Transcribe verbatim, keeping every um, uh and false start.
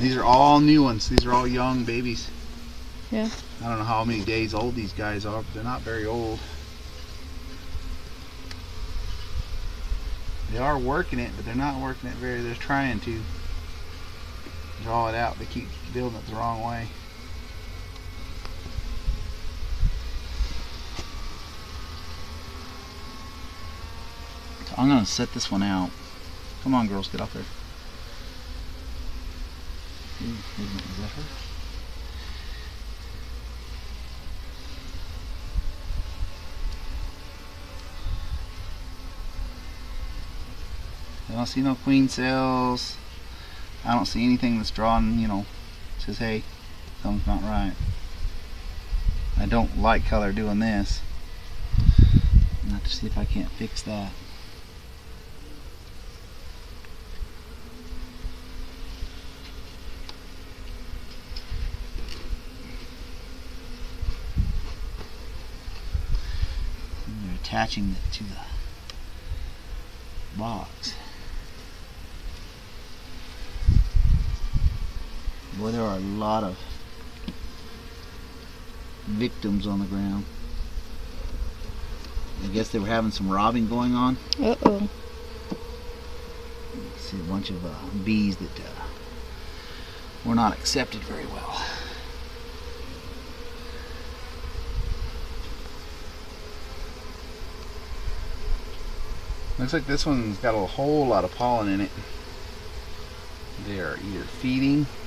These are all new ones. These are all young babies. Yeah. I don't know how many days old these guys are, but they're not very old. They are working it, but they're not working it very. They're trying to draw it out. They keep building it the wrong way. So I'm gonna set this one out. Come on, girls, get off there. Ooh, is that her? I don't see no queen cells. I don't see anything that's drawn, you know, says, hey, something's not right. I don't like color doing this. I'll have to see if I can't fix that. And they're attaching it to the box. Boy, there are a lot of victims on the ground. I guess they were having some robbing going on. Uh-oh. See a bunch of uh, bees that uh, were not accepted very well. Looks like this one's got a whole lot of pollen in it. They are either feeding